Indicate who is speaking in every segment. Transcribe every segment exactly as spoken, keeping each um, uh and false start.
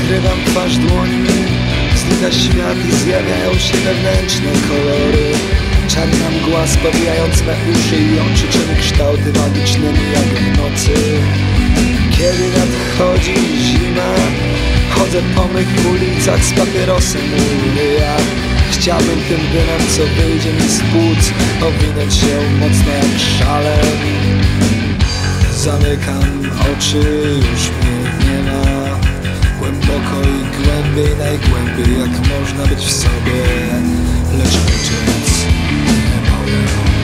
Speaker 1: Zakrywam twarz dłońmi, znika świat i zjawiają się wewnętrzne kolory. Czarna mgła spowijając me uszy i oczy, czyny kształty magicznymi jak w nocy. Kiedy nadchodzi zima, chodzę po mych ulicach z papierosem u ryja. Chciałbym tym dymem, co wyjdzie mi z płuc, owinąć się mocno jak szalem. Zamykam oczy, już mnie nie ma. Głęboko i głębiej, najgłębiej jak można być w sobie, lecz uciec nie mogę.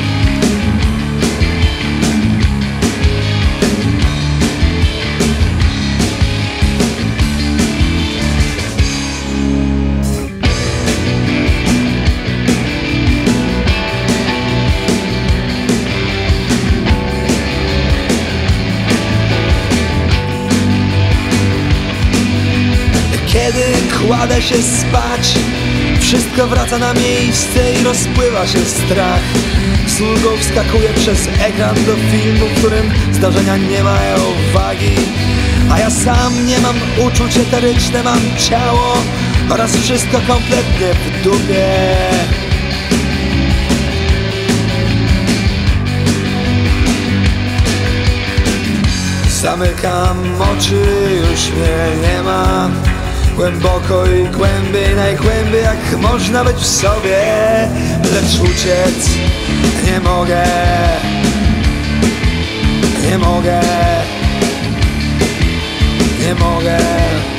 Speaker 1: Kiedy kładę się spać, wszystko wraca na miejsce i rozpływa się strach. Z ulgą wskakuję przez ekran do filmu, w którym zdarzenia nie mają wagi. A ja sam nie mam uczuć eteryczne, mam ciało oraz wszystko kompletnie w dupie. Zamykam oczy, już mnie nie ma. Głęboko i głębiej, najgłębiej jak można być w sobie, lecz uciec nie mogę, nie mogę, nie mogę.